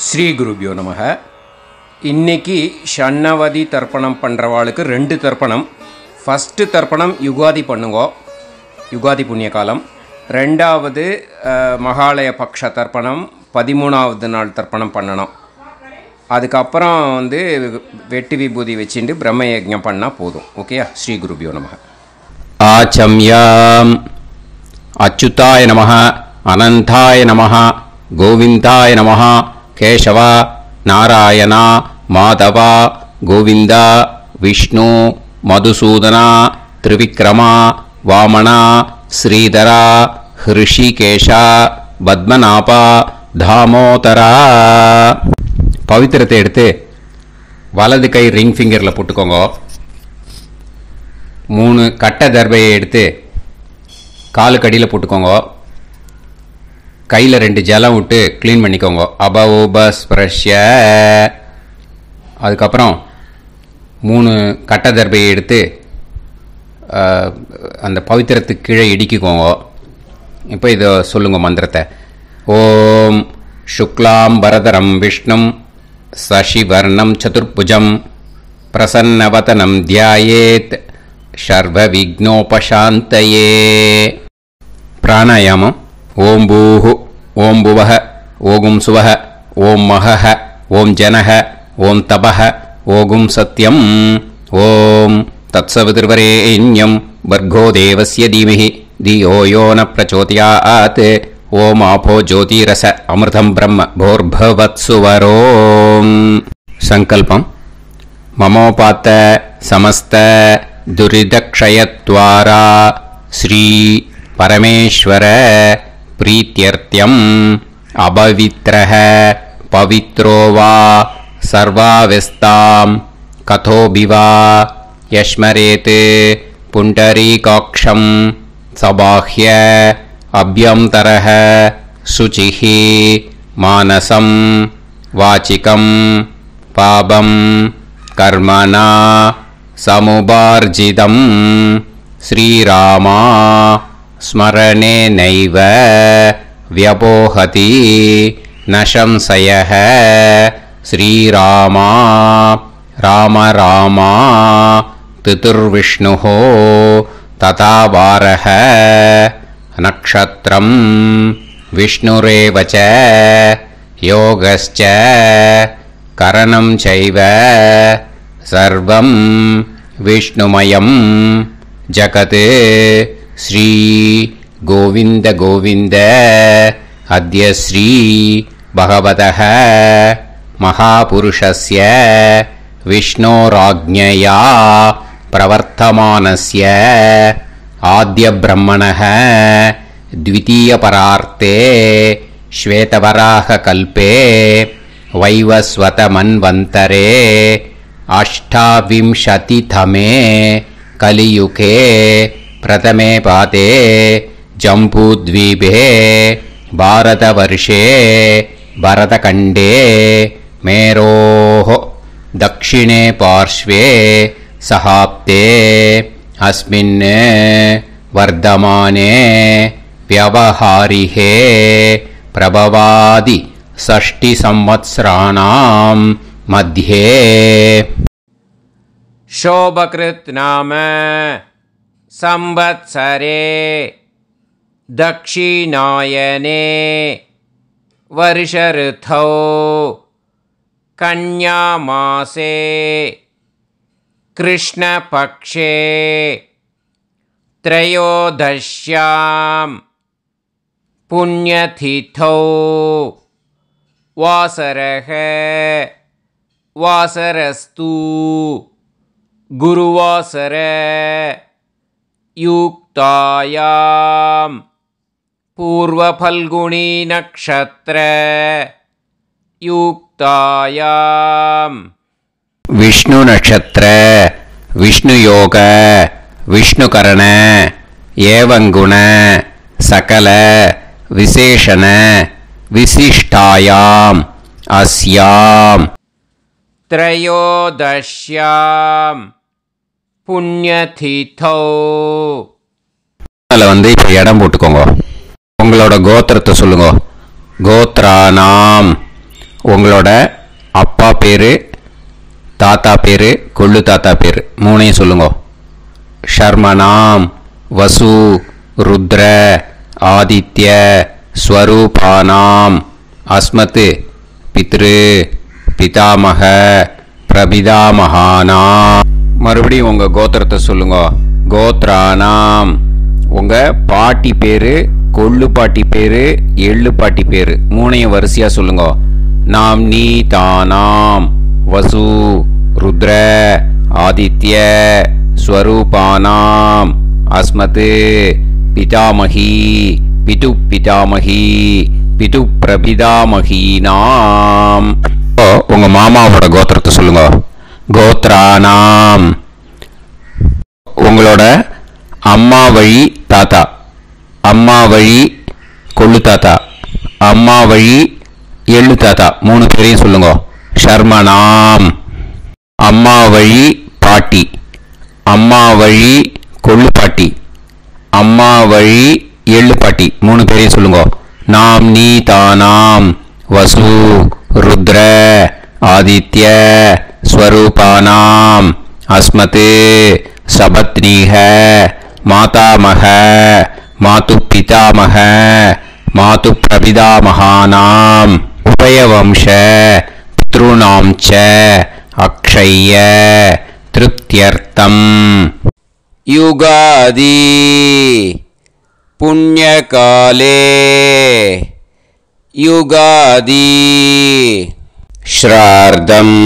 ஸ்ரீ குருபியோ நமக. இன்னைக்கு ஷண்ணவதி தர்ப்பணம் பண்ணுறவாளுக்கு 2 தர்ப்பணம். ஃபஸ்ட்டு தர்ப்பணம் யுகாதி பண்ணுங்கோ, யுகாதி புண்ணிய காலம். 2வது மகாலய பக்ஷ தர்ப்பணம் 13வது நாள் தர்ப்பணம் பண்ணணும். அதுக்கப்புறம் வெட்டு விபூதி வச்சுட்டு பிரம்ம யஜ்ஞம் பண்ணால் போதும். ஓகேயா? ஸ்ரீ குருபியோ நமக. ஆச்சம்யாம் அச்சுதாய நமஹ, அனந்தாய நமஹ, கோவிந்தாய நமஹ, கேசவ நாராயண மாதவ கோவிந்த விஷ்ணு மதுசூதன திரிவிக்ரம வாமன ஸ்ரீதர ஹிருஷிகேஷ பத்மநாப தாமோதர. பவித்திரத்தை எடுத்து வலது கை ரிங் ஃபிங்கரில் போட்டுக்கோங்க. 3 கட்டை தர்பையை எடுத்து காலுக்கடியில் போட்டுக்கோங்க. கையில் 2 ஜலம் விட்டு க்ளீன் பண்ணிக்கோங்க. அபவோபஸ்பிரஷ்ய. அதுக்கப்புறம் 3 கட்டை தர்பையை எடுத்து அந்த பவித்திரத்துக்கு கீழே இடிக்கிக்கோங்க. இப்போ இதை சொல்லுங்க மந்திரத்தை. ஓம் சுக்லாம் பரதரம் விஷ்ணும் சசிவர்ணம் சதுர்புஜம் பிரசன்னவதனம் தியாயேத் சர்வ விக்னோபசாந்தயே. பிராணாயாமம். ஓம் பூஹு ஓம் புவஹ ஓகும் சுவஹ ஓம் மஹஹ ஓம் ஜனஹ ஓம் தபஹ ஓகும் சத்யம் ஓம் தத்சவிதுர்வரேண்யம் வர்கோ தேவஸ்ய தீமஹி தியோ யோ ந பிரச்சோதயாத் ஓம் ஆபோ ஜோதிரச அமிர்தம் பிரம்ம போர்பவத்சுவரோம். சங்கல்பம். மமோபாத்த சமஸ்த துரிதக்ஷயத்வாரா ஸ்ரீ பரமேஸ்வர प्रीत्यर्थ्यम् अपवित्रः पवित्रो वा सर्वावस्थां कथोऽपि वा यस्मरेत् पुण्डरीकाक्षं सबाह्य अभ्यन्तरः शुचिः मानसं वाचिकं पापं कर्मणा समुपार्जितं श्रीरामा स्मरणे नैव व्यपोहति न संशयः. श्रीरामा राम राम पितुर्विष्णुः तथा वारः नक्षत्रं विष्णुरेव च योगश्च करणं चैव सर्वं विष्णुमयं जगत्. श्री गोविंद गोविंद अद्य श्री भगवतः महापुरुषस्य विष्णोराज्ञया प्रवर्तमानस्य आद्यब्रह्मणः द्वितीयपरार्थे श्वेतवराहकल्पे वैवस्वतमन्वन्तरे 28तमे कलियुगे प्रथमे पादे जम्बूद्वीपे भारतवर्षे भरतखण्डे मेरोः दक्षिणे पार्श्वे सहाब्दे अस्मिन् वर्धमाने व्यवहारिहे प्रभवादि 6 संवत्सराणां मध्ये शोभकृत् नाम संवत्सरे दक्षिणायने वर्षऋतौ कन्यामासे कृष्णपक्षे त्रयोदश्यां पुण्यतिथौ वासरः वासरस्तु गुरुवासर युक्तायां पूर्वफल्गुनी नक्षत्र युक्तायां विष्णु नक्षत्र विष्णु योग विष्णुकरण एवं गुण सकल विशेषण विशिष्टायां अस्यां त्रयोदश्यां पुण्यतिथौ. அதில் இப்போ இடம் போட்டுக்கோங்க. உங்களோட கோத்திரத்தை சொல்லுங்க. கோத்ரானாம் உங்களோட அப்பா பேர், தாத்தா பேர், கொள்ளு தாத்தா பேர் மூணையும் சொல்லுங்க. ஷர்மணாம் வசு ருத்ர ஆதித்ய ஸ்வரூபானாம் அஸ்மத் பித்ரு பிதாமக பிரபிதாமகானாம். மறுபடியும் உங்கள் கோத்திரத்தை சொல்லுங்க. கோத்ரானாம் உங்கள் பாட்டி பேர், கொள்ளு பாட்டி பேர், எள்ளு பாட்டி பேர் மூணையும் வரிசையாக சொல்லுங்க. நாம் நீ தானாம் வசு ருத்ர ஆதித்ய ஸ்வரூபானாம் அஸ்மத் பிதாமகி பிது பிதாமகி பிது பிரபிதாமகீனாம். உங்க மாமாவோட கோத்திரத்தை சொல்லுங்க. கோத்ரானாம் உங்களோட அம்மா வழி தாத்தா, அம்மா வழி கொள்ளு தாத்தா, அம்மா வழி எள்ளு தாத்தா மூணு பேரையும் சொல்லுங்க. ஷர்மணாம் அம்மா வழி பாட்டி, அம்மா வழி கொள்ளு பாட்டி, அம்மா வழி எள்ளு பாட்டி மூணு பேரையும் சொல்லுங்க. நாம் நீ தானாம் வசு ருத்ர ஆதித்ய ஸ்வரூபானாம் அஸ்மத் சபத்னீஹ மாதாமக மாது பிதாமக மாது பிரபிதாமகானாம் உபயவம்ச பித்ருணாம் ச அக்ஷய்ய திருப்தியர்த்தம். யுகாதி புண்ணியகாலே யுகாதி ஸ்ரார்த்தம்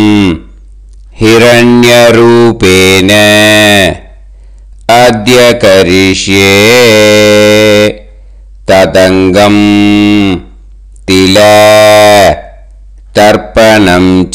हिरण्यरूपेण अद्य करिष्ये तदङ्गं तिल तर्पणं च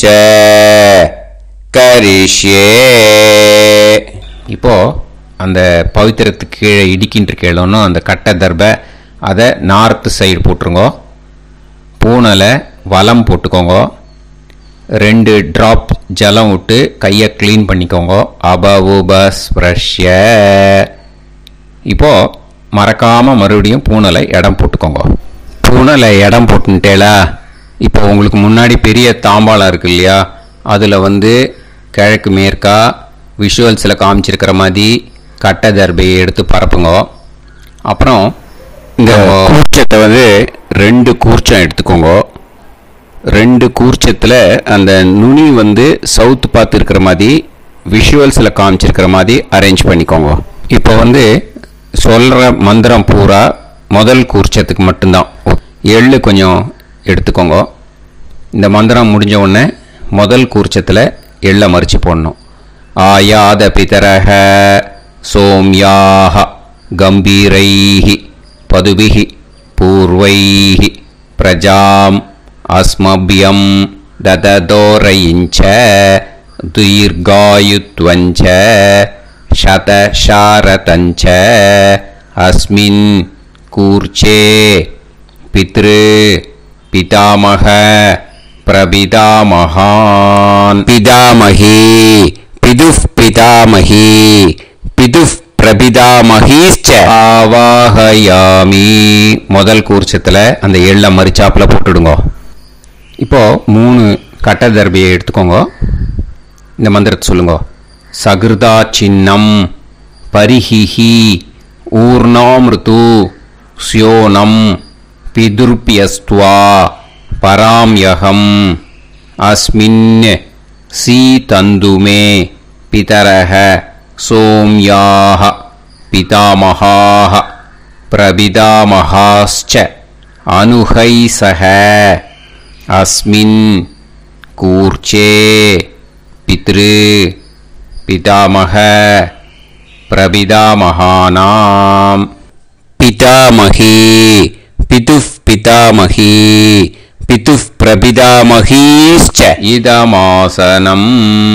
करिष्ये. இப்போ அந்த பவித்திரத்துக்கு கீழே இடிக்கின்ற கேளோன்னு அந்த கட்டை தர்பை அதை நார்த்து சைடு போட்டுருங்க. பூனலை வலம் போட்டுக்கோங்க. 2 ட்ராப் ஜலம் விட்டு கையை க்ளீன் பண்ணிக்கோங்க. அபவுபஸ்ப்ரஷ்ய. இப்போது மறக்காமல் மறுபடியும் பூனலை இடம் போட்டுக்கோங்க. பூனலை இடம் போட்டுட்டேலா. இப்போ உங்களுக்கு முன்னாடி பெரிய தாம்பாளம் இருக்கு இல்லையா, அதில் கிழக்கு மேற்கா விஷுவல்ஸில் காமிச்சிருக்கிற மாதிரி கட்டை தர்பையை எடுத்து பரப்புங்க. அப்புறம் இந்த கூர்ச்சத்தை 2 கூர்ச்சம் எடுத்துக்கோங்க. 2 கூர்ச்சத்தில் அந்த நுனி சவுத்து பார்த்து இருக்கிற மாதிரி விஷுவல்ஸில் காமிச்சிருக்கிற மாதிரி அரேஞ்ச் பண்ணிக்கோங்க. இப்போ சொல்கிற மந்திரம் பூரா முதல் கூர்ச்சத்துக்கு மட்டும்தான். எள்ளு கொஞ்சம் எடுத்துக்கோங்க. இந்த மந்திரம் முடிஞ்ச உடனே முதல் கூர்ச்சத்தில் எள்ளை மறித்து போடணும். ஆயாத பிதரஹ சோம்யாக கம்பீரைஹி பதுபிஹி பூர்வைஹி பிரஜாம் अस्मभ्यं दददोरयिञ्च दीर्घायुत्वञ्च शतशारतञ्च अस्मिन् कूर्चे पितृ पितामह प्रपितामहान् पितामही पितुः पितामही पितुः பிரபிதாமஹீச்ச ஆவாஹயாமி. முதல் கூர்ச்சத்தில் அந்த எள்ளை மறிச்சாப்பில் போட்டுடுங்க. இப்போது 3 கட்டை தர்பையை எடுத்துக்கோங்க. இந்த மந்திரத்தை சொல்லுங்க. சகிருதா சின்னம் பரிஹிஹி ஊர்ணாமிருத்து ஸ்யோனம் பிதுர்பியஸ்துவா பராம்யகம் அஸ்மின் சீதந்துமே பிதரஹ சோம்யாஹ பிதாமஹாஹ பிரபிதாமஹாஸ்ச அனுஹைசஹ அஸ்மின் கூர்ச்சே பித்ரு பிதாமஹ பிரபிதாமகானாம். பிதாமஹி பிதுஃப் பிதாமஹி பிதுஃப் பிரபிதாமஹீஸ்ச இதமாசனம்.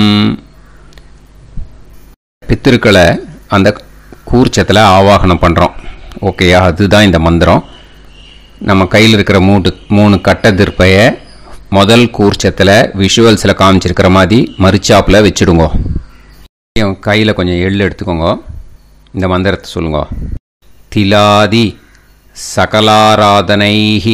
பித்திருக்களை அந்த கூர்ச்சத்தில் ஆவாகனம் பண்ணுறோம். ஓகேயா? அதுதான் இந்த மந்திரம். நம்ம கையில் இருக்கிற 3 கட்டை திருப்பையை முதல் கூர்ச்சத்தில் விஷுவல்ஸில் காமிச்சிருக்கிற மாதிரி மறிச்சாப்பில் வச்சுடுங்க. கையில் கொஞ்சம் எள்ளு எடுத்துக்கோங்க. இந்த மந்திரத்தை சொல்லுங்க. திலாதி சகலாராதனைஹி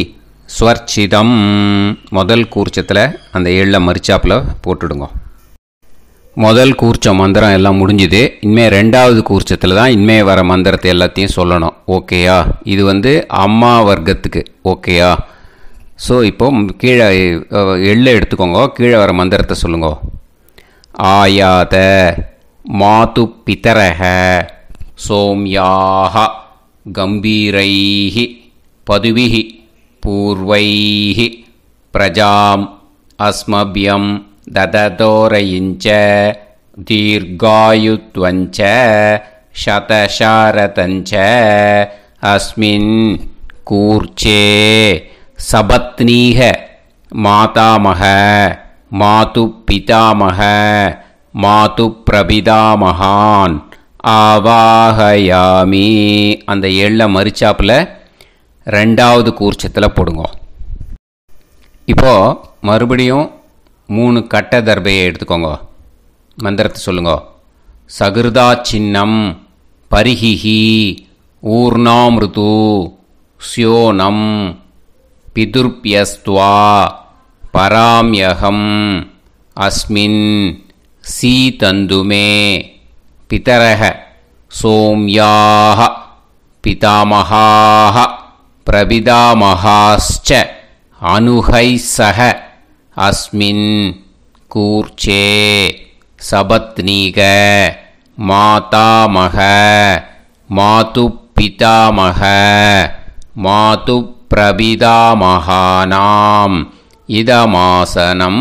ஸ்வர்ச்சிதம். முதல் கூர்ச்சத்தில் அந்த ஏழில் மரிச்சாப்பில் போட்டுடுங்க. முதல் கூர்ச்சம் மந்திரம் எல்லாம் முடிஞ்சுது. இனிமேல் ரெண்டாவது கூர்ச்சத்தில் தான் இனிமேல் வர மந்திரத்தை எல்லாத்தையும் சொல்லணும். ஓகேயா? இது அம்மா வர்க்கத்துக்கு. ஓகேயா? ஸோ இப்போது கீழே எள்ளை எடுத்துக்கோங்க. கீழே வர மந்திரத்தை சொல்லுங்க. ஆயாத மாது பிதரஹ சோம்யாக கம்பீரைஹி பதுவிஹி பூர்வைஹி பிரஜாம் அஸ்மபியம் தததோரயிஞ்ச தீர்காயுத்வஞ்ச சதசாரதஞ்ச அஸ்மின் கூர்ச்சே சபத்னீஹ மாதாமஹ மாது பிதாமஹ மாது பிரபிதாமகான் ஆவாஹயாமி. அந்த எள்ள மரிச்சாப்பில் ரெண்டாவது கூர்ச்சத்தில் போடுங்க. இப்போது மறுபடியும் 3 கட்ட தர்பையை எடுத்துக்கோங்க. மந்திரத்தை சொல்லுங்க. சகிருதா சின்னம் பரிஹிஹி ஊர்ணாமிருது ஸ்யோனம் பிதுர்பியஸ்துவா பராம்யகம் அஸ்மின் சீதந்துமே பிதரஹ சோம்யாஹ பிதாமஹாஹ பிரபிதாமஹாஸ்ச அனுஹைசஹ அஸ்மின் கூர்ச்சே சபத்னீக மாதாமஹ மாது பிதாமஹ மாது பிரபிதாமகானாம் இதமாசனம்.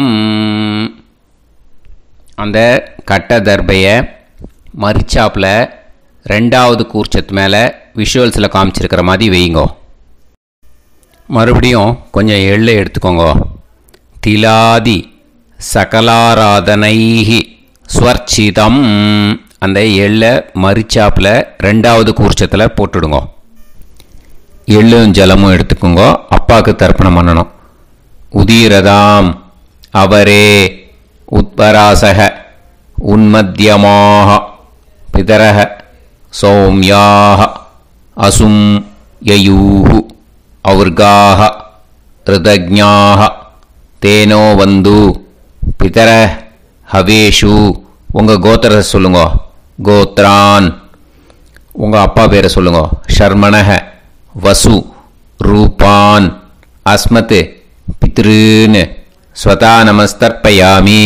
அந்த கட்ட தர்பையை மரிச்சாப்பில் ரெண்டாவது கூர்ச்சத்து மேலே விஷுவல்ஸில் காமிச்சிருக்கிற மாதிரி வைங்கோ. மறுபடியும் கொஞ்சம் எள்ளை எடுத்துக்கோங்க. திலாதி சகலாராதனைஹி ஸ்வர்ச்சிதம். அந்த எள்ளை மரிச்சாப்பில் ரெண்டாவது கூர்ச்சத்தில் போட்டுடுங்க. எள்ளும் ஜலமும் எடுத்துக்கோங்க. அப்பாவுக்கு தர்ப்பணம் பண்ணணும். உதீரதாம் அவரே உத்பராசக உன்மத்யமாக பிதரஹ சௌம்யாக அசும் யயூஹு ஔர்காஹ ரிதஜ்ஞாஹ தேனோ வந்து பிதர ஹவேஷு. உங்கள் கோத்திரத்தை சொல்லுங்க. கோத்ரான். உங்கள் அப்பா பேரை சொல்லுங்க. ஷர்மணஹ வசு ரூபான் அஸ்மத் பித்ருன்னு ஸ்வதா நமஸ்தர்ப்பயாமி.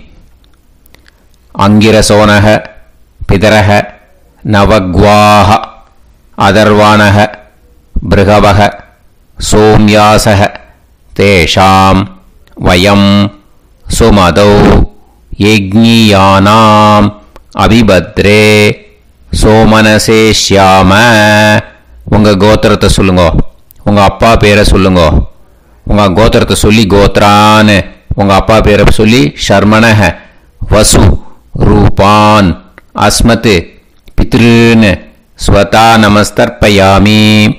அங்கிரசோனஹ பிதரஹ நவக்வாஹ அதர்வாணஹ பிருகவஹ சோம்யாசஹ தேஷாம் வயம் சுமதௌ யஜ்ஞியானாம் அபிபத்ரே சோமனசேஷ்யாம. உங்கள் கோத்திரத்தை சொல்லுங்க. உங்கள் அப்பா பேரை சொல்லுங்க. உங்கள் கோத்திரத்தை சொல்லி கோத்ரான்னு உங்கள் அப்பா பேரை சொல்லி ஷர்மணஹ வசு ரூபான் அஸ்மத் பித்ருன்னு ஸ்வதா நமஸ்தர்ப்பயாமி.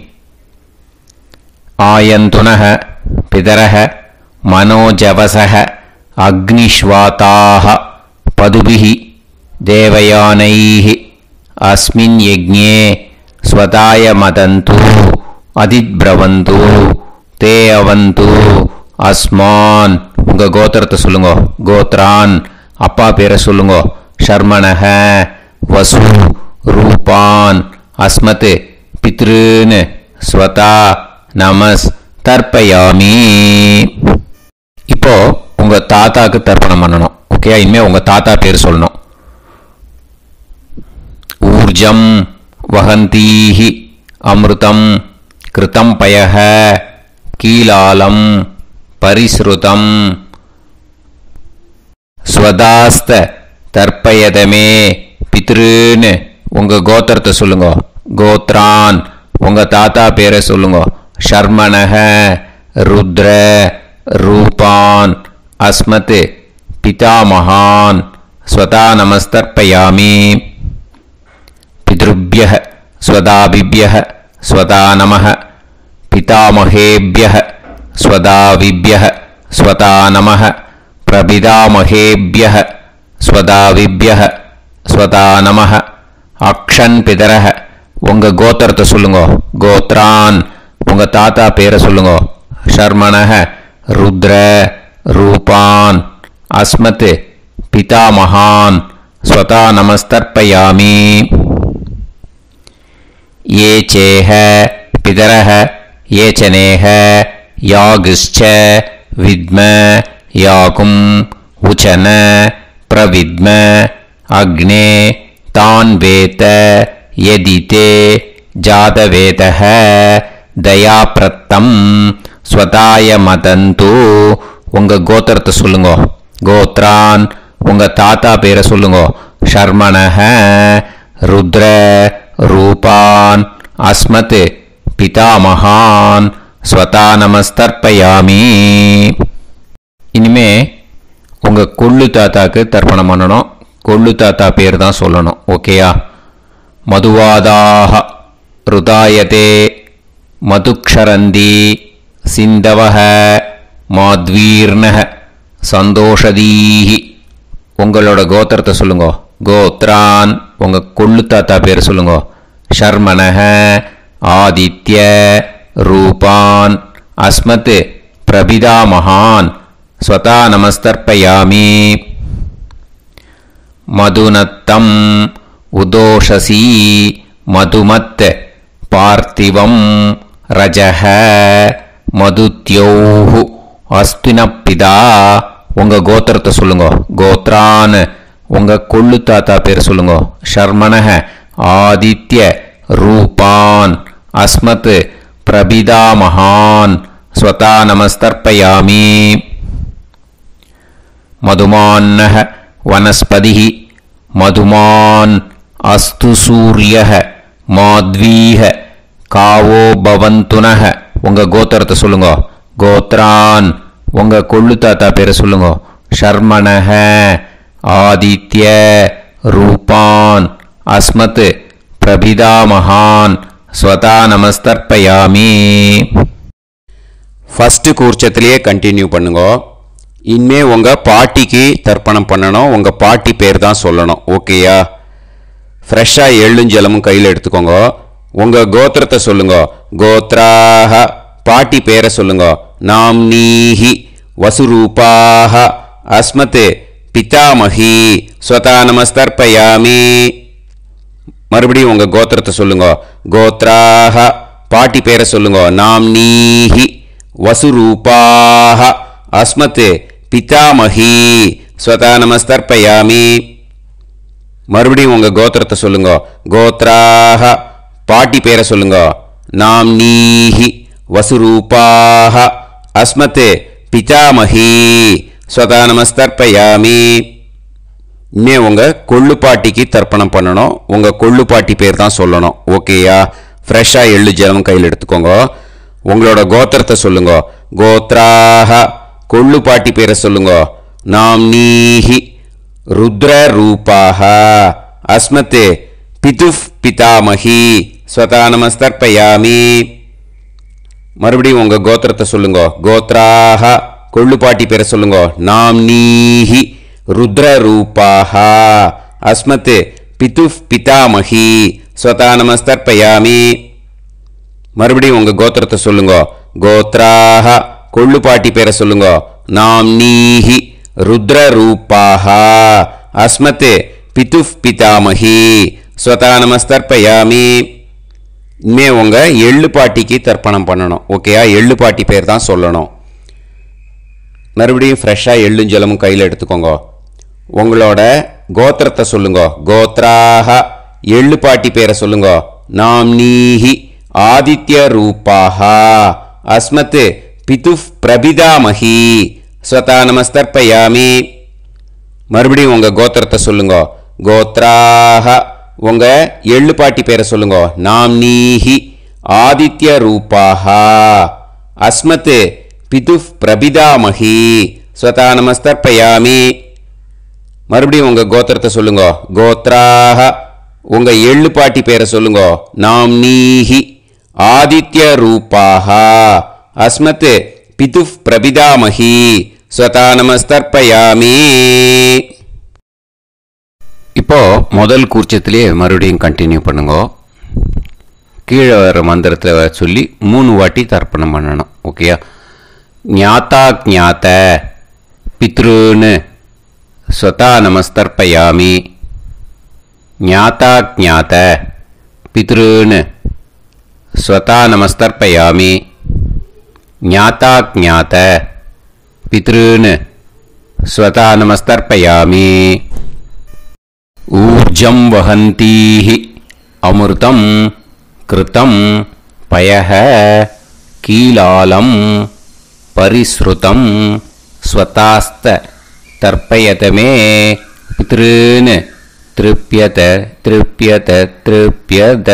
ஆயந்துனஹ பிதரஹ மனோஜவசஹ அக்னிஷ்வாதாஹ பதுபிஹி தேவயானைஹி அஸ்மின் யஜ்ஞே ஸ்வதாய மதந்து அதிப்ரவந்து தே அவது அஸ்மான். உங்கள் கோத்திரத்தை சொல்லுங்க. கோத்ரான். அப்பா பேரை சொல்லுங்க. ஷர்மணஹ வசு ரூபான் அஸ்மத் பித்ருன்னு ஸ்வதா நமஸ் தர்ப்பயாமி. இப்போ உங்கள் தாத்தாக்கு தர்ப்பணம் பண்ணணும். ஓகே? இனிமேல் உங்கள் தாத்தா பேர் சொல்லணும். ஊர்ஜம் வஹந்தீஹி அமிர்தம் கிருதம் பயஹ கீலாலம் பரிஸ்ருதம் ஸ்வதாஸ்த தர்ப்பயதமே பித்ருன்னு உங்கள் கோத்திரத்தை சொல்லுங்க. கோத்ரான். உங்கள் தாத்தா பேரை சொல்லுங்க. ஷர்மணஹ ருத்ர ரூபான் அஸ்மத் பிதாமகான் ஸ்வதா நமஸ்தர்ப்பயாமி. பித்ருப்யஹ ஸ்வதாபிப்யஹ ஸ்வதா நமஹ பிதாமகேப்யஹ ஸ்வதாவிப்யஹ ஸ்வதா நமஹ பிரபிதாமகேப்யஹ ஸ்வதாவிப்யஹ ஸ்வதா நமஹ. அக்ஷன் பிதரஹ. உங்கள் கோத்திரத்தை சொல்லுங்க. கோத்ரான். உங்கள் தாத்தா பேரை சொல்லுங்க. शर्मणः रुद्र रूपान् अस्मत् पितामहान् स्वता नमस्तर्पयामि। ये चेह पितरः ये चनेह यागश्च विद्म याकुम् उचन प्रविद्म अग्ने तान् वेत यदिते जातवेदः दयाप्रत्तम् स्वताय मदन्तु। உங்க கோத்திரத்தை சொல்லுங்க. கோத்ரான் உங்க தாத்தா பேரை சொல்லுங்க. ஷர்மணஹ ருத்ர ரூபான் அஸ்மத் பிதாமகான் ஸ்வதா நமஸ்தர்ப்பயாமி. இனிமே உங்க கொள்ளு தாத்தாக்கு தர்ப்பணம் பண்ணணும். கொள்ளு தாத்தா பேர் தான் சொல்லணும். ஓகேயா? மதுவாதாக ருதாயதே மதுக்ஷரந்தி சிந்தவஹ மாத்வீர்ணஹ சந்தோஷதீஹி. உங்களோட கோத்திரத்தை சொல்லுங்க. கோத்ரான் உங்க கொள்ளு தாத்தா பேர் சொல்லுங்க. ஷர்மணஹ ஆதித்ய ரூபான் அஸ்மத் பிரபிதாமகான் ஸ்வதா நமஸ்தர்ப்பயாமி. மதுநத்தம் உதோஷசி மதுமத் பார்த்திவம் ரஜஹ மதுத்யோஹு அஸ்தினப்பிதா. உங்க கோத்திரத்தை சொல்லுங்க. கோத்ரான் உங்க கொள்ளு தாத்தா பேர் சொல்லுங்க. ஷர்மணஹ ஆதித்ய ரூபான் அஸ்மத் பிரபிதாமகான் ஸ்வதா நமஸ்தர்ப்பயாமி. மதுமான்னஹ वनस्पतिः मधुमान् अस्तु सूर्यः माध्वीः कावो भवन्तुनः. உங்க கோத்திரத்தை சொல்லுங்க. கோத்ரான் உங்க கொள்ளு தாத்தா பேரை சொல்லுங்க. ஷர்மணஹ ஆதித்ய ரூபான் அஸ்மத் பிரபிதாமகான் ஸ்வதா நமஸ்தர்ப்பயாமி. ஃபர்ஸ்ட் கூர்ச்சத்திலேயே கண்டினியூ பண்ணுங்க. இனிமே உங்கள் பாட்டிக்கு தர்ப்பணம் பண்ணணும். உங்கள் பாட்டி பேர் தான் சொல்லணும். ஓகேயா? ஃப்ரெஷ்ஷாக எள்ளும் ஜலமும் கையில் எடுத்துக்கோங்க. உங்கள் கோத்திரத்தை சொல்லுங்க. கோத்ராஹ பாட்டி பேரை சொல்லுங்க. நாம்னீஹி வசுரூபாஹ அஸ்மத் பிதாமஹி ஸ்வதா நமஸ்தர்ப்பயாமி. மறுபடியும் உங்கள் கோத்திரத்தை சொல்லுங்க. கோத்ராஹ பாட்டி பேரை சொல்லுங்க. நாம்னீஹி வசுரூபாஹ அஸ்மத் பிதாமஹி ஸ்வதா நமஸ்தர்ப்பயாமி. மறுபடியும் உங்க கோத்திரத்தை சொல்லுங்க. கோத்ராஹ பாட்டி பேரை சொல்லுங்க. நாம்னீஹி வசுரூபாஹ அஸ்மத் பிதாமஹி ஸ்வதா நமஸ்தர்ப்பயாமி. இனிமே உங்க கொள்ளு பாட்டிக்கு தர்ப்பணம் பண்ணணும். உங்க கொள்ளு பாட்டி பேர் தான் சொல்லணும். ஓகேயா? ஃப்ரெஷ்ஷா எள்ளு ஜலம் கையில் எடுத்துக்கோங்க. உங்களோட கோத்திரத்தை சொல்லுங்க. கோத்ராஹ கொள்ளு பாட்டி பேரை சொல்லுங்க. நாம்னீஹி ருத்ர ரூபாஹ அஸ்மத் பிதுஃப் பிதாமஹி ஸ்வதா நமஸ்தர்ப்பயாமி. மறுபடியும் உங்க கோத்திரத்தை சொல்லுங்க. கோத்ராஹ கொள்ளு பாட்டி பேரை சொல்லுங்க. நாம்னீஹி ருத்ர ரூபாஹ அஸ்மத் பிதுஃப் பிதாமஹி ஸ்வதா நமஸ்தர்ப்பயாமி. மறுபடியும் உங்க கோத்திரத்தை சொல்லுங்க. கோத்ராஹ கொள்ளு பாட்டி பேரை சொல்லுங்க. நாம்னீஹி ருத்ர ரூபாஹ அஸ்மத் பிதுஃப் பிதாமஹி ஸ்வதா நமஸ்தர்ப்பயாமி. இனிமே உங்க எள்ளு பாட்டிக்கு தர்ப்பணம் பண்ணணும். ஓகேயா? எள்ளு பாட்டி பேர் தான் சொல்லணும். மறுபடியும் ஃப்ரெஷ்ஷாக எள்ளும் ஜலமும் கையில் எடுத்துக்கோங்க. உங்களோட கோத்திரத்தை சொல்லுங்க. கோத்ராஹ எள்ளு பாட்டி பேரை சொல்லுங்க. நாம்னீஹி ஆதித்ய ரூபாஹ அஸ்மத் பிதுஃப் பிரபிதாமஹி ஸ்வதா நமஸ்தர்ப்பயாமி. மறுபடியும் உங்க கோத்திரத்தை சொல்லுங்க. கோத்ராஹ உங்க எள்ளு பாட்டி பேரை சொல்லுங்க. நாம்னீஹி ஆதித்ய ரூபாஹ அஸ்மத் பிதுஃப் பிரபிதாமஹி ஸ்வதா நமஸ்தர்ப்பயாமி. மறுபடியும் உங்க கோத்திரத்தை சொல்லுங்க. கோத்ராஹ உங்க எள்ளு பாட்டி பேரை சொல்லுங்க. நாம்னீஹி ஆதித்ய ரூபாஹ அஸ்மத் பிதுஃப் பிரபிதாமஹி ஸ்வதா நமஸ்தர்ப்பயாமி. இப்போ முதல் கூர்ச்சத்திலேயே மறுபடியும் கண்டினியூ பண்ணுங்க. கீழே வர மந்திரத்தை சொல்லி 3 வாட்டி தர்ப்பணம் பண்ணணும். ஓகேயா? ज्ञाताज्ञात पितॄन् स्वता नमस्तर्पयामि ज्ञाताज्ञात पितॄन् स्वता नमस्तर्पयामि ज्ञाताज्ञात पितॄन् स्वता नमस्तर्पयामि ऊर्जं वहन्तीः अमृतं कृतं पयः कीलालं परिसृतं स्वतास्त तर्पयत मे पितॄन् तृप्यत तृप्यत तृप्यत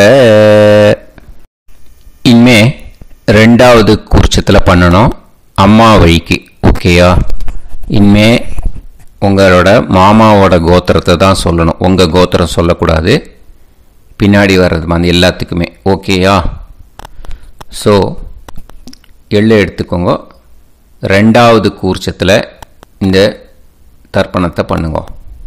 इनमें ரெண்டாவது கூர்ச்சத்தில் பண்ணணும் அம்மா வழிக்கு ஓகேயா இனிமே உங்களோட மாமாவோட கோத்திரத்தை தான் சொல்லணும் உங்கள் கோத்திரம் சொல்லக்கூடாது பின்னாடி வர்றது மாதிரி எல்லாத்துக்குமே ஓகேயா ஸோ எள்ளு எடுத்துக்கோங்க ரெண்டாவது கூர்ச்சத்தில் இந்த தர்ப்பணத்தை பண்ணுங்க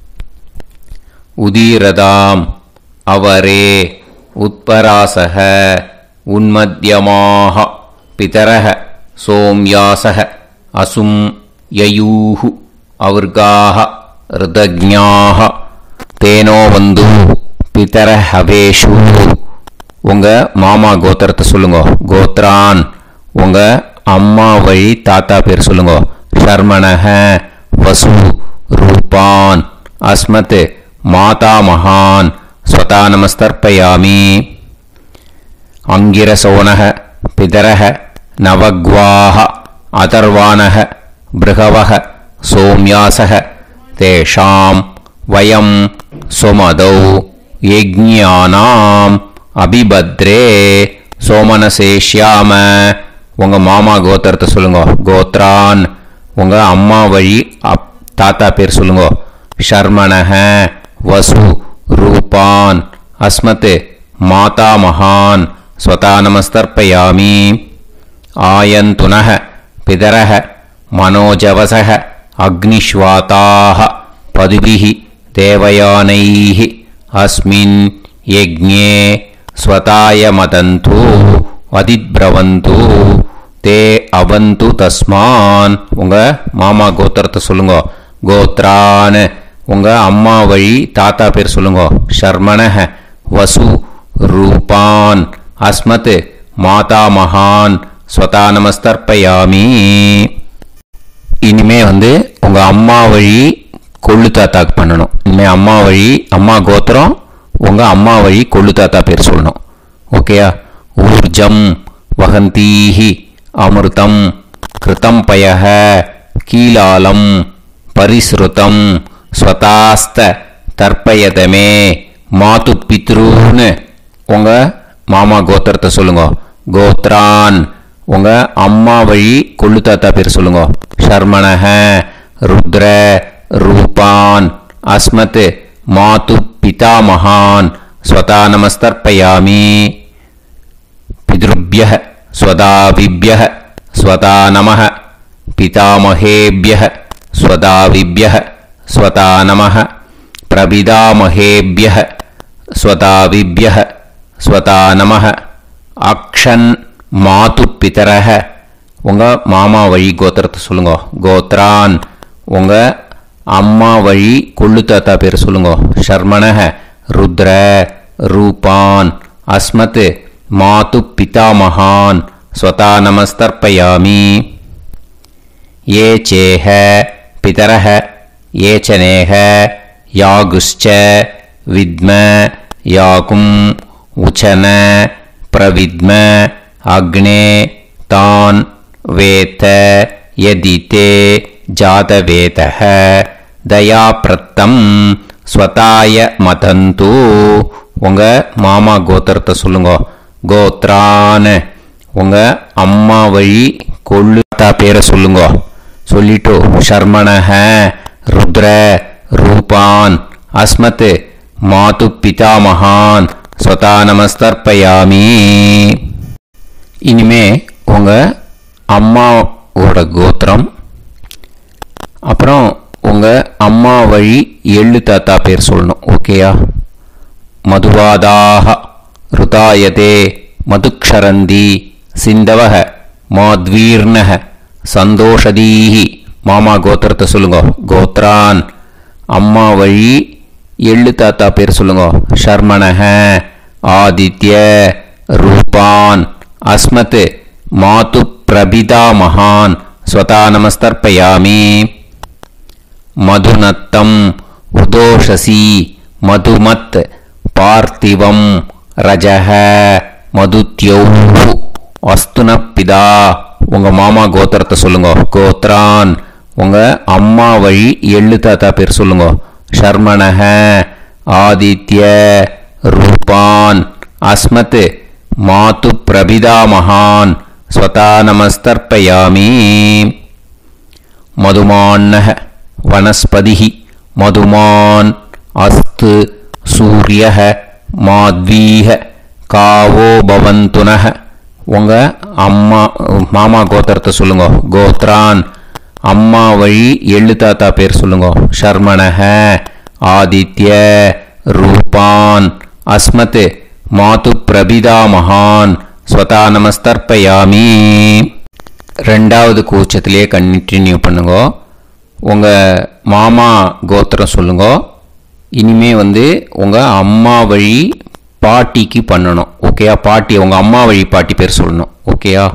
உதீரதாம் அவரே உத்பராசக உன்மத்யமாக பிதரக சோம்யாசக அசும் யயூஹு அவர்காக ருதஜ்ஞாக தேனோ வந்து பிதர ஹவேஷு உங்கள் மாமா கோத்திரத்தை சொல்லுங்க கோத்ரான் உங்கள் அம்மா வழி தாத்தா பேர் சொல்லுங்க ஷர்மணஹ வசு ரூபான் அஸ்மத் மாதா மகான் ஸ்வதா நமஸ்தர்ப்பயாமி அங்கிரசோனஹ பிதரஹ நவக்வாஹ அதர்வானஹ பிருகவஹ சோம்யாசஹ தேஷாம் வயம் சுமதௌ யஜ்ஞானாம் அபிபத்ரே சோமனசேஷ்யாம உங்கள் மாமா கோத்திரத்தை சொல்லுங்க கோத்ரான் உங்கள் அம்மா வழி தாத்தா பேர் சொல்லுங்க ஷர்மணஹ வசு ரூபான் அஸ்மத் மாதா மகான் ஸ்வதா நமஸ்தர்ப்பயாமி ஆயந்துனஹ பிதரஹ மனோஜவசஹ அக்னிஷ்வாதாஹ பதுபிஹி தேவயானைஹ அஸ்மின் யஜ்ஞே ஸ்வதாய மதந்து அதித்ப்ரவந்து தே அவந்து தஸ்மான் உங்கள் மாமா கோத்திரத்தை சொல்லுங்க கோத்ரான் உங்கள் அம்மா வழி தாத்தா பேர் சொல்லுங்க ஷர்மணஹ வசு ரூபான் அஸ்மத் மாதா மகான் ஸ்வதா நமஸ்தர்ப்பயாமி இனிமே உங்கள் அம்மா வழி கொள்ளு தாத்தாக்கு பண்ணணும் இனிமேல் அம்மா வழி அம்மா கோத்திரம் உங்கள் அம்மா வழி கொள்ளு தாத்தா பேர் சொல்லணும் ஓகேயா ஊர்ஜம் வகந்தீஹி அமிர்தம் கிருதம் பயஹ கீலாலம் பரிஸ்ருதம் ஸ்வதாஸ்த தர்ப்பயதமே மாது பித்ரூன்னு உங்கள் மாமா கோத்திரத்தை சொல்லுங்க கோத்ரான் உங்கள் அம்மா வழி கொள்ளு தாத்தா பேர் சொல்லுங்க ஷர்மணஹ ருத்ர ரூபான் அஸ்மத் மாது பிதா மகான் ஸ்வதா நமஸ்தர்ப்பயாமி பித்ருப்யஹ ஸ்வதாவிப்யஹ ஸ்வதா நமஹ பிதாமஹேப்யஹ ஸ்வதாவிப்யஹ ஸ்வதா நமஹ பிரபிதாமஹேப்யஹ ஸ்வதாவிப்யஹ ஸ்வதா நமஹ அக்ஷன் மாது பிதரஹ உங்கள் மாமா வழி கோத்திரத்தை சொல்லுங்க கோத்ரான் உங்கள் அம்மா வழி கொள்ளு தாத்தா பேர் சொல்லுங்க ஷர்மணஹ ருத்ர ரூபான் அஸ்மத் மாது பிதா மகான் ஸ்வதா நமஸ்தர்ப்பயாமி ये चेह पितरः ये च नेह यागुश्च विद्म याकुम् उचन प्रविद्म अग्ने तान् वेत यदिते जातवेतः दयाप्रत्तं स्वताय मदन्तु உங்கள் மாமா கோத்திரத்தை சொல்லுங்க கோத்ரான் உங்கள் அம்மா வழி கொள்ளு தாத்தா பேரை சொல்லுங்க சொல்லிட்டு ஷர்மணஹ ருத்ர ரூபான் அஸ்மத் மாது பிதா மகான் ஸ்வதா நமஸ்தர்ப்பயாமி இனிமே உங்கள் அம்மாவோட கோத்திரம் அப்புறம் உங்கள் அம்மா வழி எள்ளு தாத்தா பேர் சொல்லணும் ஓகேயா மதுவாதாக ருதாயதே மதுக்ஷரந்தி சிந்தவக மாத்வீர்ணக சந்தோஷதீஹி மாமா கோத்திரத்தை சொல்லுங்க. கோத்ரான் அம்மா வழி எள்ளு தாத்தா பேர் சொல்லுங்க. ஷர்மணஹ ஆதித்ய ரூபான் அஸ்மத் மாது பிரபிதா மகான் ஸ்வதா நமஸ்தர்ப்பயாமி. மதுநத்தம் உதோஷசி மதுமத் பார்த்திவம் ரஜஹ மதுத்யௌ அஸ்துனப்பிதா. உங்கள் மாமா கோத்திரத்தை சொல்லுங்க. கோத்ரான் உங்கள் அம்மா வழி எள்ளு தாத்தா பேர் சொல்லுங்க. ஷர்மணஹ ஆதித்ய ரூபான் அஸ்மத் மாது பிரபிதா மகான் ஸ்வதா நமஸ்தர்ப்பயாமி. மதுமான்னஹ வனஸ்பதிஹி மதுமான் அஸ்து சூரியஹ மாத்வீஹ காவோ பவந்துனஹ. உங்கள் மாமா கோத்திரத்தை சொல்லுங்க. கோத்ரான் அம்மா வழி எள்ளு தாத்தா பேர் சொல்லுங்க. ஷர்மணஹ ஆதித்ய ரூபான் அஸ்மத் மாது பிரபிதா மகான் ஸ்வதா நமஸ்தர்ப்பயாமி. ரெண்டாவது கூச்சத்திலே கண்டினியூ பண்ணுங்க. உங்கள் மாமா கோத்திரம் சொல்லுங்க. இனிமே உங்கள் அம்மா வழி பாட்டிக்கு பண்ணணும். ஓகேயா? பாட்டி உங்கள் அம்மா வழி பாட்டி பேர் சொல்லணும். ஓகேயா?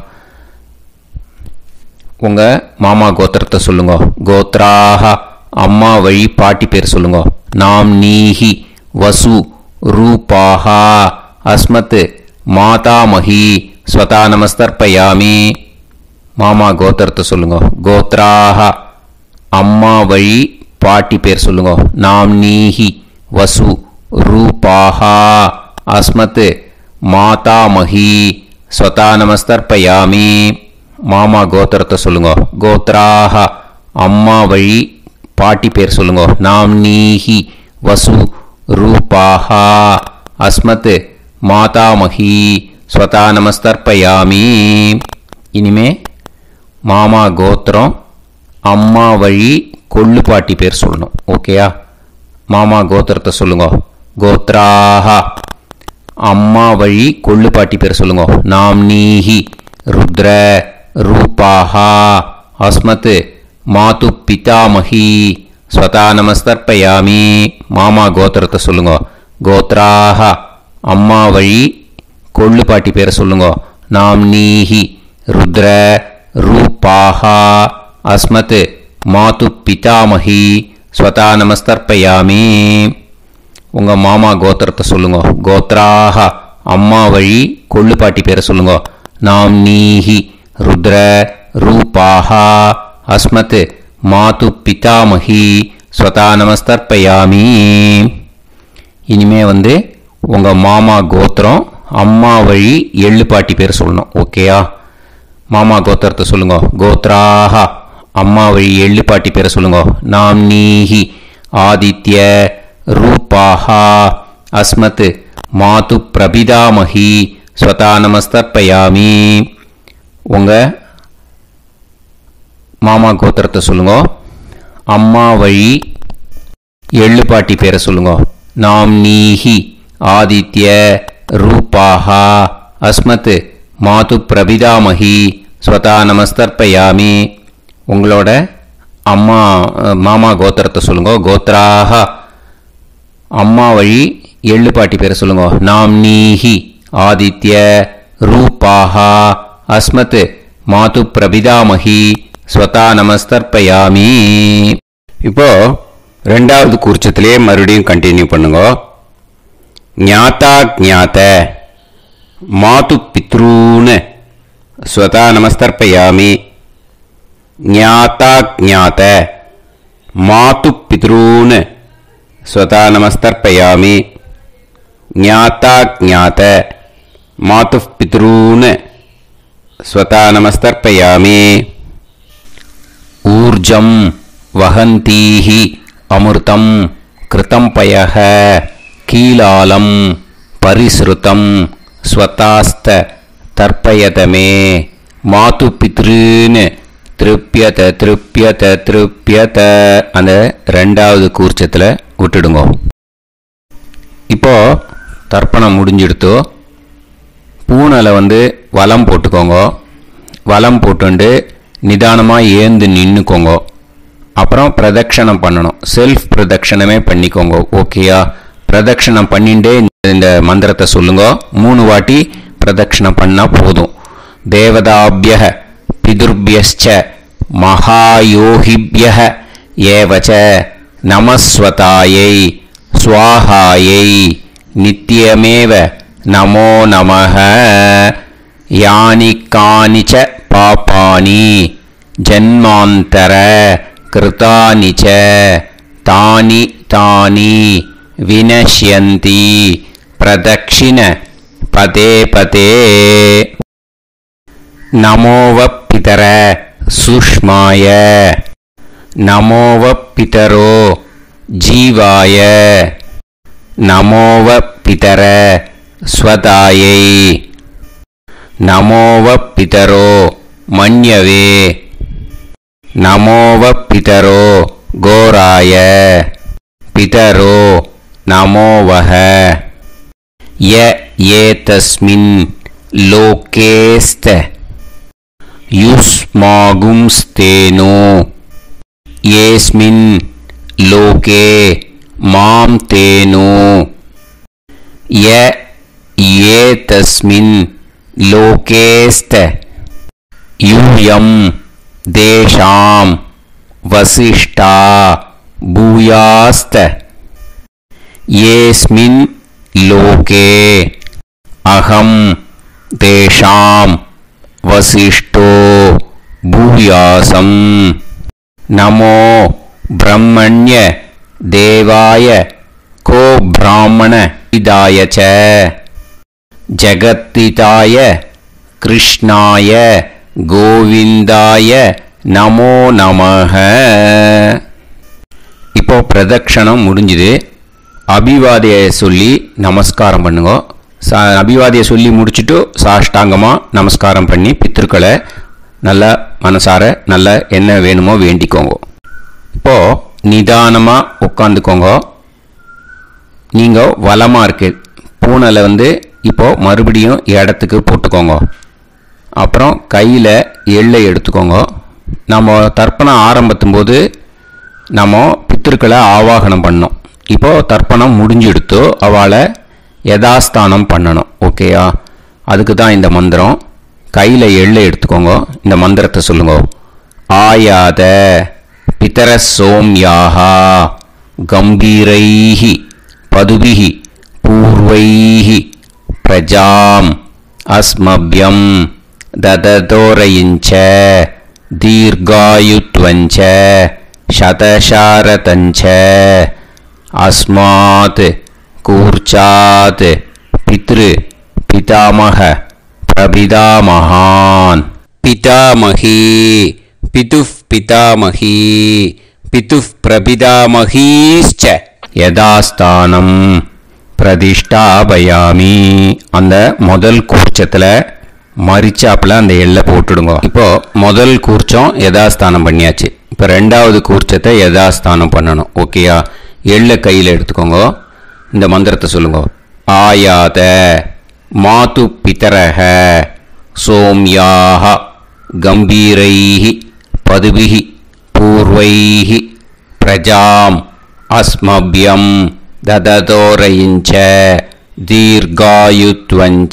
உங்கள் மாமா கோத்திரத்தை சொல்லுங்க. கோத்ராஹ அம்மா வழி பாட்டி பேர் சொல்லுங்க. நாம் நீஹி வசு ரூபாஹா அஸ்மத் மாதாமஹி ஸ்வதா நமஸ்தர்ப்பயாமி. மாமா கோத்திரத்தை சொல்லுங்க. கோத்ராஹ அம்மா வழி பாட்டி பேர் சொல்லுங்க. நாம் நீஹி வசு ரூபாஹா அஸ்மத் மாதாமஹி ஸ்வதா நமஸ்தர்ப்பயாமி. மாமா கோத்திரத்தை சொல்லுங்க. கோத்ராஹ அம்மா வழி பாட்டி பேர் சொல்லுங்க. நாம் நீஹி வசு ரூபாஹா அஸ்மத் மாதாமஹி ஸ்வதா நமஸ்தர்ப்பயாமி. இனிமே மாமா கோத்திரம் அம்மா வழி கொள்ளு பாட்டி பேர் சொல்லணும். ஓகேயா? மாமா கோத்திரத்தை சொல்லுங்க. கோத்ராஹ அம்மா வழி கொள்ளு பாட்டி பேர் சொல்லுங்க. நாம் நீஹி ருத்ர ரூபாஹா அஸ்மத் மாது பிதாமஹி ஸ்வதா நமஸ்தர்ப்பயாமி. மாமா கோத்திரத்தை சொல்லுங்க. கோத்ராஹ அம்மா வழி கொள்ளு பாட்டி பேரை சொல்லுங்க. நாம் நீஹி ருத்ர ரூபாஹா அஸ்மத் மாது பிதாமஹி ஸ்வதா நமஸ்தர்ப்பயாமி. உங்கள் மாமா கோத்திரத்தை சொல்லுங்க. கோத்ராஹ அம்மா வழி கொள்ளு பாட்டி பேரை சொல்லுங்க. நாம் நீஹி ருத்ர ரூபாஹா அஸ்மத் மாது பிதாமஹி ஸ்வதா நமஸ்தர்ப்பயாமி. இனிமே உங்கள் மாமா கோத்திரம் அம்மா வழி எள்ளு பாட்டி பேர் சொல்லணும். ஓகேயா? மாமா கோத்திரத்தை சொல்லுங்க. கோத்ராஹ அம்மா வழி எள்ளு பாட்டி பேரை சொல்லுங்க. நாம் நீஹி ஆதித்ய ரூபாஹா அஸ்மத் மாது பிரபிதாமஹி ஸ்வதா நமஸ்தர்ப்பயாமி. உங்கள் மாமா கோத்திரத்தை சொல்லுங்க. அம்மா வழி எள்ளு பாட்டி பேரை சொல்லுங்க. நாம் நீஹி ஆதித்ய ரூபாஹா அஸ்மத் மாது பிரபிதாமஹி ஸ்வதா நமஸ்தர்ப்பயாமி. உங்களோட மாமா கோத்திரத்தை சொல்லுங்க. கோத்ராஹ அம்மா வழி எள்ளு பாட்டி பேரை சொல்லுங்க. நாம் நீஹி ஆதித்ய ரூபாஹா அஸ்மத் மாது பிரபிதாமஹி ஸ்வதா நமஸ்தர்ப்பயாமி. இப்போ ரெண்டாவது கூர்ச்சத்திலே மறுபடியும் கண்டினியூ பண்ணுங்க. ஞாதா ஞாத மாது பித்ரூன் ஸ்வதா நமஸ்தர்ப்பயாமி. ஞாதா ஞாத மாது பித்ரூன் ஸ்வதா நமஸ்தர்ப்பயாமி. ஞாதா ஞாத மாது பித்ரூன் ஸ்வதா நமஸ்தர்ப்பயாமி. ஊர்ஜம் வஹந்தீஹி அமிர்தம் கிருதம் பயஹ கீலாலம் பரிஸ்ருதம் ஸ்வதாஸ்த தர்ப்பயதமே மாது பித்ருன்னு திருப்பியத திருப்பியத திருப்பியத. அந்த ரெண்டாவது கூர்ச்சத்தில் விட்டுடுங்க. இப்போ தர்ப்பணம் முடிஞ்சிடுத்தோ பூனையில் வலம் போட்டுக்கோங்க. வலம் போட்டுண்டு நிதானமாக ஏந்து நின்றுக்கோங்க. அப்புறம் பிரதட்சணம் பண்ணணும். செல்ஃப் பிரதட்சணமே பண்ணிக்கோங்க. ஓகேயா? பிரதட்சணம் பண்ணிண்டே இந்த மந்திரத்தை சொல்லுங்க. 3 வாட்டி பிரதட்சணம் பண்ணால் போதும். தேவதாபியः பிதுர்பியஸ்ச மகாயோகிபியः ஏவச நமஸ்வதாயை ஸ்வாஹாயை நித்யமேவ நமோ நமः. யானி கானிச்ச பாபானி ஜன்மாந்தர கிருதானி ச தானி தானி வினஷ்யந்தி பிரதக்ஷிண பதே பதே. நமோவ பிதர சுஷ்மாய நமோவ பிதரோ ஜீவாய நமோவ பிதர ஸ்வதாயை நமோவ பிதரோ மன்யவே நமோவ பிதரோ கோராய பிதரோ நமோவஹ. ய ஏதஸ்மின் லோகேஸ்த யுஸ்மாகும்ஸ்தேனோ ஏஸ்மின் லோகே மாம் தேனோ. ய ஏதஸ்மின் லோகேஸ்த யூயம் தேஷாம் வசிஷ்டா பூயாஸ்த. ஏஸ்மின் லோகே அகம் தேஷாம் வசிஷ்டோ பூயாசம். நமோ பிரம்மண்ய தேவாய கோ பிராமண இதாய ச ஜகத்திதாய கிருஷ்ணாய கோவிந்தாய நமோ நமஹ. இப்போ பிரதட்சணம் முடிஞ்சுது. அபிவாதியை சொல்லி நமஸ்காரம் பண்ணுங்க. அபிவாதியை சொல்லி முடிச்சுட்டு சாஷ்டாங்கமாக நமஸ்காரம் பண்ணி பித்திருக்களை நல்லா மனசார நல்லா என்ன வேணுமோ வேண்டிக்கோங்க. இப்போது நிதானமாக உட்காந்துக்கோங்க. நீங்கள் வலமாக இருக்கு பூனையில் இப்போது மறுபடியும் இடத்துக்கு போட்டுக்கோங்க. அப்புறம் கையில் எள்ளை எடுத்துக்கோங்க. நம்ம தர்ப்பணம் ஆரம்பிக்கும் போது நம்ம பித்திருக்களை ஆவாகனம் பண்ணோம். இப்போது தர்ப்பணம் முடிஞ்செடுத்து அவளை யதாஸ்தானம் பண்ணணும். ஓகேயா? அதுக்கு தான் இந்த மந்திரம். கையில் எள்ளை எடுத்துக்கோங்க. இந்த மந்திரத்தை சொல்லுங்க. ஆயாத பிதர சோம்யாஹா கம்பீரைஹி பதுபிஹி பூர்வைஹி பிரஜாம் அஸ்மப்யம் தததோரயிஞ்ச தீர்காயுத்வஞ்ச சதசாரதஞ்ச அஸ்மாத் கூர்ச்சாத் பித்ரு பிதாமக பிரபிதாமகான். பிதாமகி பிதுஃப் பிதாமகி பிதுஃப் பிரபிதாமகீஸ்ச யதாஸ்தானம் பிரதிஷ்டாபயாமி. அந்த முதல் கூர்ச்சத்தில் மரிச்சாப்பில் அந்த எள்ளை போட்டுடுங்க. இப்போது முதல் கூர்ச்சம் யதாஸ்தானம் பண்ணியாச்சு. இப்போ ரெண்டாவது கூர்ச்சத்தை யதாஸ்தானம் பண்ணணும். ஓகேயா? எள்ளை கையில் எடுத்துக்கோங்க. இந்த மந்திரத்தை சொல்லுங்க. ஆயாத மாது பிதரஹ சோம்யாக கம்பீரைஹி பதுபிஹி பூர்வைஹி பிரஜாம் அஸ்மப்யம் தததோரயிஞ்ச தீர்காயுத்வஞ்ச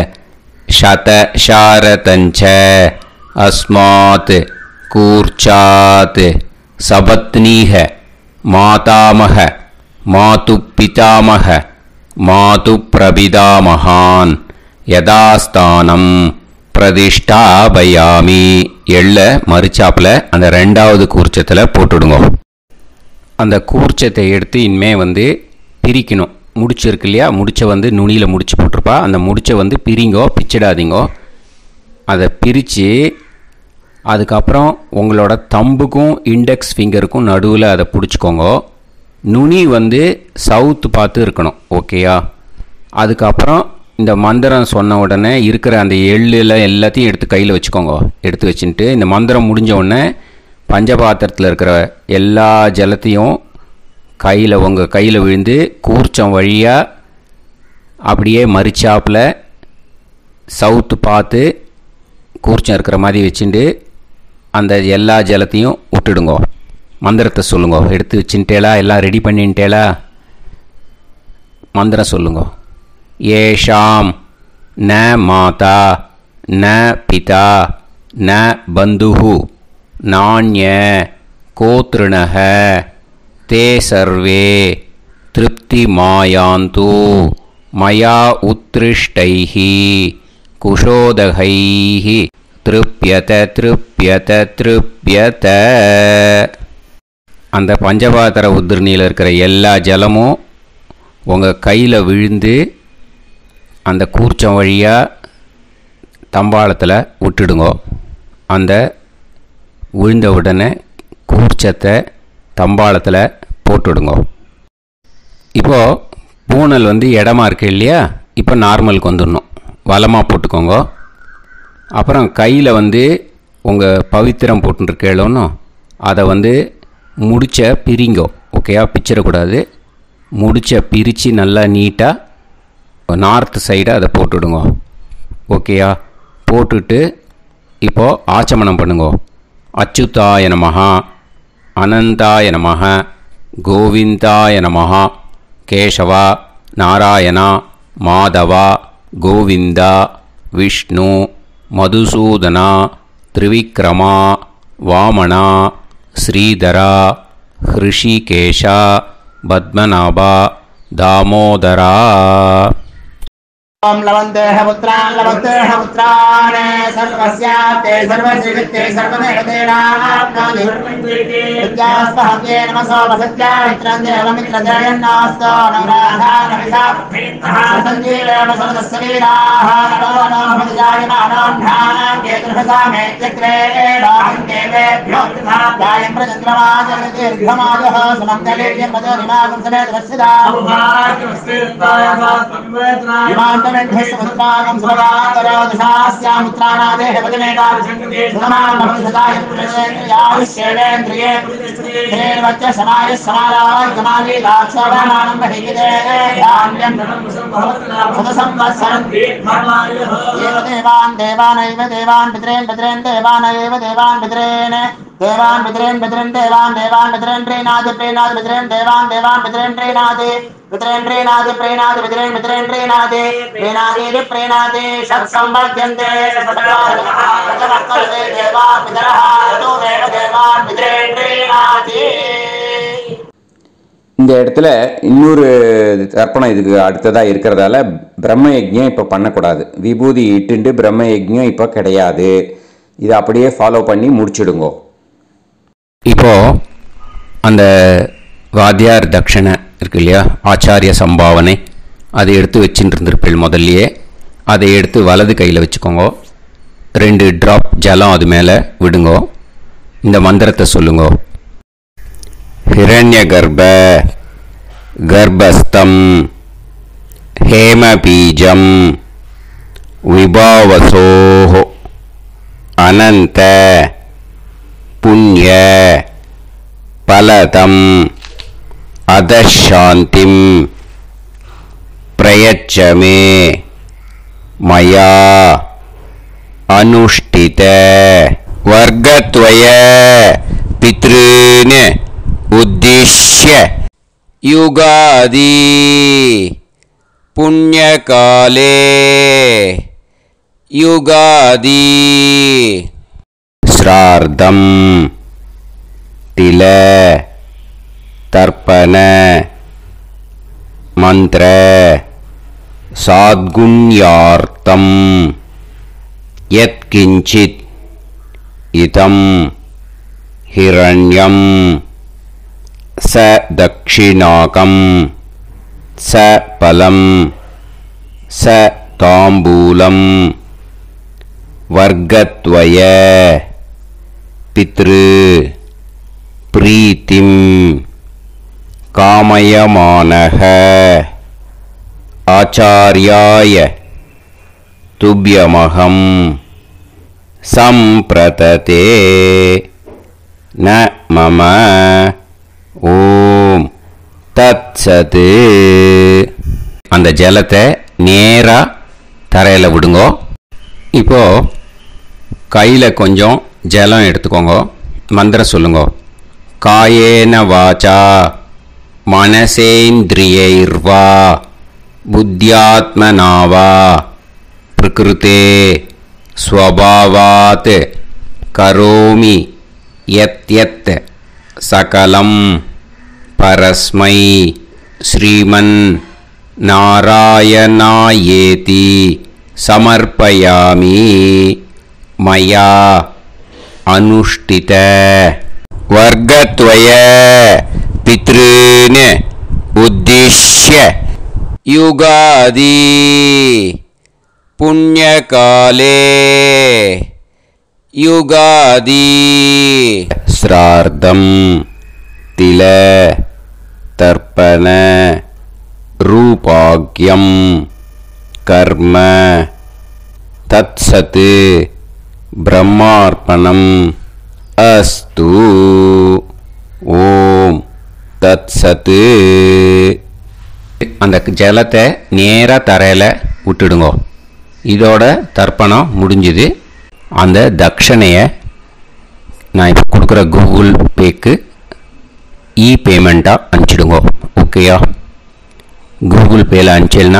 சதசாரதஞ்ச அஸ்மாத் கூர்ச்சாத் சபத்னீஹ மாதாமஹ மாது பிதாமஹ மாது பிரபிதாமகான் யதாஸ்தானம் பிரதிஷ்டாபயாமி. எள்ள மரிச்சாப்பில் அந்த ரெண்டாவது கூர்ச்சத்தில் போட்டுடுங்க. அந்த கூர்ச்சத்தை எடுத்து இனிமே பிரிக்கணும். முடிச்சிருக்கு இல்லையா? முடிச்சை நுனியில் முடிச்சு போட்டிருப்பா. அந்த முடிச்சை பிரிங்கோ, பிச்சிடாதீங்கோ. அதை பிரித்து அதுக்கப்புறம் உங்களோட தம்புக்கும் இண்டெக்ஸ் ஃபிங்கருக்கும் நடுவில் அதை பிடிச்சிக்கோங்க. நுனி சவுத்து பார்த்து இருக்கணும். ஓகேயா? அதுக்கப்புறம் இந்த மந்திரம் சொன்ன உடனே இருக்கிற அந்த எள்ளில் எல்லாத்தையும் எடுத்து கையில் வச்சுக்கோங்க. எடுத்து வச்சுட்டு இந்த மந்திரம் முடிஞ்ச உடனே பஞ்சபாத்திரத்தில் இருக்கிற எல்லா ஜலத்தையும் உங்கள் கையில் விழுந்து கூர்ச்சம் வழியாக அப்படியே மரிச்சாப்பில் சவுத்து பார்த்து கூர்ச்சம் இருக்கிற மாதிரி வச்சுட்டு அந்த எல்லா ஜலத்தையும் விட்டுடுங்கோ. மந்திரத்தை சொல்லுங்கோ. எடுத்து வச்சுட்டேளா? எல்லாம் ரெடி பண்ணிட்டேளா? மந்திரம் சொல்லுங்கோ. ஏஷாம் ந மாதா ந பிதா ந பந்துஹு நாண்ய கோத்ருணஹ தே சர்வே திருப்தி மாயாந்து மயா உத்ருஷ்டைஹி குஷோதகைஹி திருப்யத திருப்யத திருப்யத. அந்த பஞ்சபாத்திர உத்ரணியில் இருக்கிற எல்லா ஜலமும் உங்கள் கையில் விழுந்து அந்த கூர்ச்சம் வழியாக தம்பாளத்தில் விட்டுடுங்கோ. அந்த விழுந்த உடனே கூர்ச்சத்தை தம்பாளத்தில் போட்டுடுங்கோ. இப்போது பூனல் இடமா இருக்கு இல்லையா? இப்போ நார்மலுக்கு வந்துடணும். வலமாக போட்டுக்கோங்க. அப்புறம் கையில் உங்கள் பவித்திரம் போட்டுருக்கேளோன்னு அதை முடிச்ச பிரிங்கோ. ஓகேயா? பிச்சிடக்கூடாது. முடிச்ச பிரித்து நல்லா நீட்டாக நார்த் சைடை அதை போட்டுடுங்க. ஓகேயா? போட்டுட்டு இப்போது ஆச்சமனம் பண்ணுங்கோ. அச்சுதாய நமஹ அனந்தாய நமஹ கோவிந்தாய நமஹ கேசவா நாராயணா மாதவா கோவிந்தா விஷ்ணு மதுசூதனா திரிவிக்ரமா வாமனா ஸ்ரீதரா ஹிருஷிகேஷா பத்மநாபா தாமோதரா. ओम लवन्तेह पुत्रान् लवन्तेह पुत्रान् सर्वस्याते सर्वश्रीवित्ते सर्वदेवतेनाप्नोति विद्यास्पहव्ये नमसो वसत्या मित्रं देवमित्रजयन्नास्तो नवराधानमिषा सञ्जीवेम समदस्सवीराः नमो नमः विजायमानां केतुर्भसामे चक्रे देवेभ्यो गायं प्रचन्द्रमाजलदीर्घमाजः समङ्गलेयं मदोनिमागं समेत वत्सदा इमान्तमेध्यस्वपुत्रागं सुभगान्तरादशास्यामुत्रानादेह वदनेकाभिसङ्कृते सुधमानमभिसदाय पुरुषेन्द्रियाविश्येवेन्द्रिये धेर्वच्च समायः समाराय कमाली दाक्षावानानं बहिगिदे धान्यं सदसंवत्सरं एव देवान् देवान् पितरेन् पितरेन् देवानैव देवान् पितरेन् देवान् पितरेन् पितरेन् देवान् पितरेन् प्रीणाति प्रीणाति पितरेन् देवान् पितरेन् प्रीणाति पितरेन् प्रीणाति प्रीणाति पितरेन् प्रीणाति प्रीणाति प्रीणाति षट्संवर्ध्यन्ते सत्कार्यः देवान् पितरः ततोमेव देवान् पितरेन् प्रीणाति. இந்த இடத்துல இன்னொரு தர்ப்பணம் இதுக்கு அடுத்ததாக இருக்கிறதால பிரம்ம யஜ்ஞம் இப்போ பண்ணக்கூடாது. விபூதி இட்டுண்டு பிரம்ம யஜ்ஞம் இப்போ கிடையாது. இதை அப்படியே ஃபாலோ பண்ணி முடிச்சுடுங்கோ. இப்போது அந்த வாத்தியார் தட்சணை இருக்கு இல்லையா? ஆச்சாரிய சம்பாவனை அதை எடுத்து வச்சுட்டு இருந்திருப்பேன் முதல்லையே. அதை எடுத்து வலது கையில் வச்சுக்கோங்க. 2 ட்ராப் ஜலம் அது மேலே விடுங்கோ. இந்த மந்திரத்தை சொல்லுங்கோ. हिरण्य गर्भ गर्भस्थं हेमबीजं विभावसोः अनंत पुण्य फलदं अधशान्तिं प्रयच्छ मे मया अनुष्ठित वर्गद्वय पितॄन् उद्दिश्य युगादि पुण्यकाले युगादि श्राद्धं तिल तर्पण मंत्र साद्गुण्यार्थं यत्किंचित् इदं हिरण्यं स दक्षिणाकं स फलं स ताम्बूलं वर्गद्वय पितृ प्रीतिं कामयमानः आचार्याय तुभ्यमहं संप्रतते न मम ஓம் தத்சத். அந்த ஜலத்தை நேராக தரையில் விடுங்கோ. இப்போது கையில் கொஞ்சம் ஜலம் எடுத்துக்கோங்க. மந்திரம் சொல்லுங்க. காயேன வாச்சா மனசேந்திரியைர்வா புத்தியாத்மனாவா பிரகிருதே ஸ்வபாவாத் கரோமி யத் யத் சகலம் பரஸ்மை ஸ்ரீமன் நாராயணாயேதி சமர்ப்பயாமி மயா அனுஷ்டித வர்க்கத்வய பித்ருன் உத்திஷ்ய யுகாதி புண்ணியகாலே யுகாதி ஸ்ரார்த்தம் தில தர்ப்பண ரூபாக்யம் கர்ம தத்சத் பிரம்மார்ப்பணம் அஸ்து. ஓம் தத்சத். அந்த ஜலத்தை நேராக தரையில் விட்டுடுங்க. இதோட தர்ப்பணம் முடிஞ்சுது. அந்த தட்சணையை நான் இப்போ கொடுக்குற கூகுள் பேக்கு பேமெண்ட்டாக அனுப்பிச்சிடுங்க. ஓகேயா? கூகுள் பேயில் அனுப்பிச்சல்னா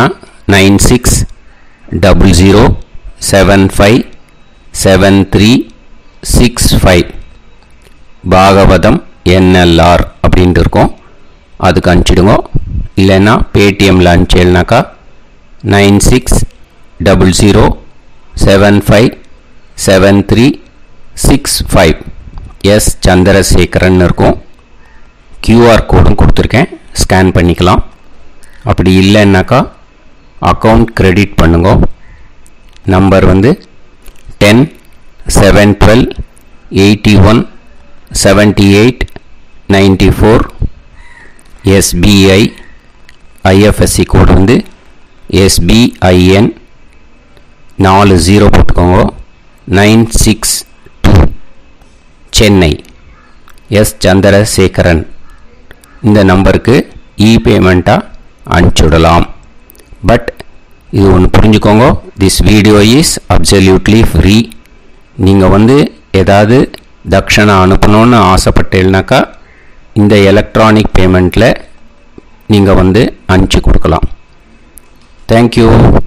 9600757365 பாகவதம் NLR அப்படின்ட்டு இருக்கோம். அதுக்கு அனுப்பிச்சிடுங்க. இல்லைன்னா பேடிஎம்மில் அனுப்பிச்சல்னாக்கா 9600757365 எஸ் சந்திரசேகரன் இருக்கும். QR கோடும் கொடுத்துருக்கேன், ஸ்கேன் பண்ணிக்கலாம். அப்படி இல்லைன்னாக்கா அக்கௌண்ட் கிரெடிட் பண்ணுங்க. நம்பர் வந்து 10-7-12-81-78-94. SBI IFSC கோடு வந்து SBIN 40 போட்டுக்கோங்க. 962 சென்னை. எஸ் சந்திரசேகரன். இந்த நம்பருக்கு பேமெண்ட்டாக அனுப்பிச்சுடலாம். பட் இது ஒன்று புரிஞ்சுக்கோங்க, this video is absolutely free. நீங்கள் வந்து ஏதாவது தட்சணை அனுப்பணுன்னு ஆசைப்பட்டேன்னாக்கா இந்த எலக்ட்ரானிக் பேமெண்ட்டில் நீங்கள் வந்து அனுப்பிச்சி கொடுக்கலாம். தேங்க்யூ.